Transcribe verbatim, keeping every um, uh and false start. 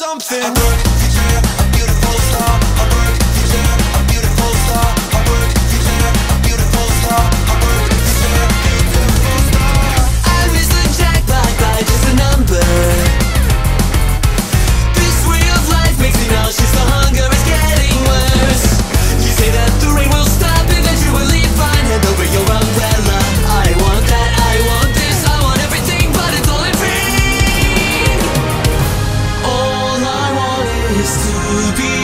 something. I work for a beautiful star. I work for a beautiful star. I work for a beautiful star. I work for a beautiful star. I miss the jackpot by just a number. This way of life makes me nauseous. The hunger is getting worse. You say that the rain will stop eventually. Fine, hand over your umbrella. I want that, I want this, I want everything, but it's all in vain. All I want is to be